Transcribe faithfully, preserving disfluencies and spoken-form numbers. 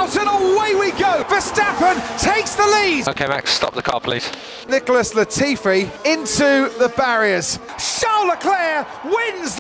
out and away we go. Verstappen takes the lead. Okay, Max, stop the car, please. Nicholas Latifi into the barriers. Charles Leclerc wins.